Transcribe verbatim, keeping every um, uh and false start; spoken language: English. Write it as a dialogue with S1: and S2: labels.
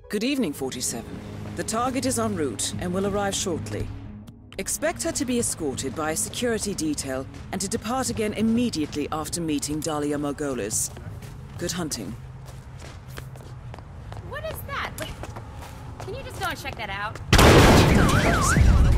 S1: Good evening, forty-seven. The target is en route and will arrive shortly. Expect her to be escorted by a security detail and to depart again immediately after meeting Dahlia Margolis. Good hunting.
S2: What is that? Wait, can you just go and check that out?